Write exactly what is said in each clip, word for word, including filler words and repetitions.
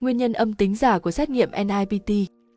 Nguyên nhân âm tính giả của xét nghiệm en i pê tê.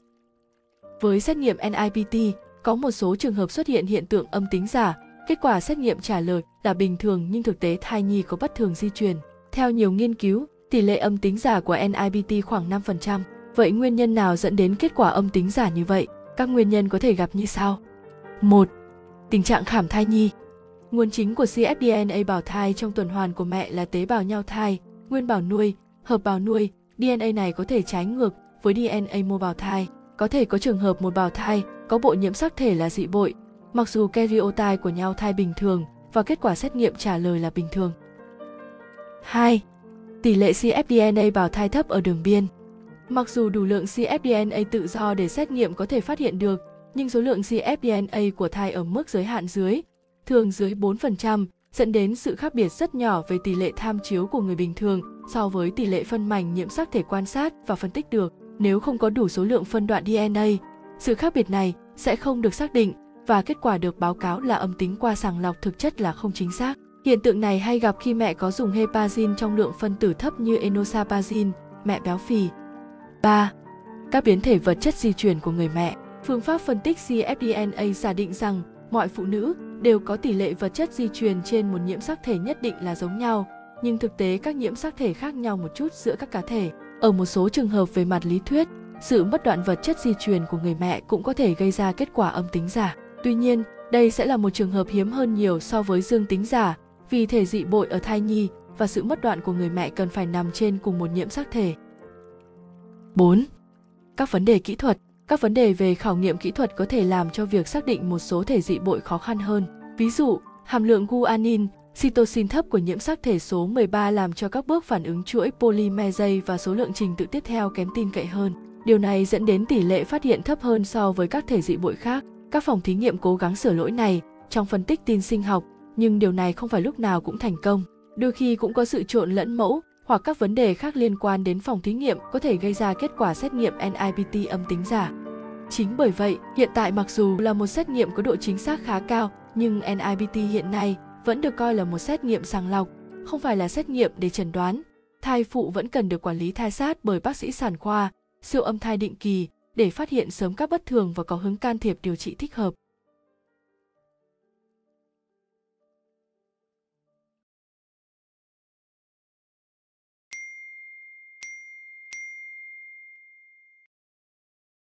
Với xét nghiệm en i pê tê, có một số trường hợp xuất hiện hiện tượng âm tính giả, kết quả xét nghiệm trả lời là bình thường nhưng thực tế thai nhi có bất thường di truyền. Theo nhiều nghiên cứu, tỷ lệ âm tính giả của en i pê tê khoảng năm phần trăm. Vậy nguyên nhân nào dẫn đến kết quả âm tính giả như vậy? Các nguyên nhân có thể gặp như sau. một. Tình trạng khảm thai nhi. Nguồn chính của xê ép đê en a bào thai trong tuần hoàn của mẹ là tế bào nhau thai, nguyên bào nuôi, hợp bào nuôi. đê en a này có thể trái ngược với đê en a mô bào thai. Có thể có trường hợp một bào thai có bộ nhiễm sắc thể là dị bội, mặc dù karyotype của nhau thai bình thường và kết quả xét nghiệm trả lời là bình thường. hai. Tỷ lệ xê ép đê en a bào thai thấp ở đường biên. Mặc dù đủ lượng xê ép đê en a tự do để xét nghiệm có thể phát hiện được, nhưng số lượng xê ép đê en a của thai ở mức giới hạn dưới, thường dưới bốn phần trăm, dẫn đến sự khác biệt rất nhỏ về tỷ lệ tham chiếu của người bình thường so với tỷ lệ phân mảnh nhiễm sắc thể quan sát và phân tích được. Nếu không có đủ số lượng phân đoạn đê en a, sự khác biệt này sẽ không được xác định và kết quả được báo cáo là âm tính qua sàng lọc thực chất là không chính xác. Hiện tượng này hay gặp khi mẹ có dùng heparin trong lượng phân tử thấp như enoxaparin, mẹ béo phì. ba. Các biến thể vật chất di truyền của người mẹ. Phương pháp phân tích xê ép đê en a giả định rằng mọi phụ nữ đều có tỷ lệ vật chất di truyền trên một nhiễm sắc thể nhất định là giống nhau, nhưng thực tế các nhiễm sắc thể khác nhau một chút giữa các cá thể. Ở một số trường hợp về mặt lý thuyết, sự mất đoạn vật chất di truyền của người mẹ cũng có thể gây ra kết quả âm tính giả. Tuy nhiên, đây sẽ là một trường hợp hiếm hơn nhiều so với dương tính giả, vì thể dị bội ở thai nhi và sự mất đoạn của người mẹ cần phải nằm trên cùng một nhiễm sắc thể. bốn. Các vấn đề kỹ thuật. Các vấn đề về khảo nghiệm kỹ thuật có thể làm cho việc xác định một số thể dị bội khó khăn hơn. Ví dụ, hàm lượng guanin, cytosine thấp của nhiễm sắc thể số mười ba làm cho các bước phản ứng chuỗi polymerase và số lượng trình tự tiếp theo kém tin cậy hơn. Điều này dẫn đến tỷ lệ phát hiện thấp hơn so với các thể dị bội khác. Các phòng thí nghiệm cố gắng sửa lỗi này trong phân tích tin sinh học, nhưng điều này không phải lúc nào cũng thành công. Đôi khi cũng có sự trộn lẫn mẫu hoặc các vấn đề khác liên quan đến phòng thí nghiệm có thể gây ra kết quả xét nghiệm en i pê tê âm tính giả. Chính bởi vậy, hiện tại mặc dù là một xét nghiệm có độ chính xác khá cao, nhưng en i pê tê hiện nay vẫn được coi là một xét nghiệm sàng lọc, không phải là xét nghiệm để chẩn đoán. Thai phụ vẫn cần được quản lý thai sát bởi bác sĩ sản khoa, siêu âm thai định kỳ để phát hiện sớm các bất thường và có hướng can thiệp điều trị thích hợp.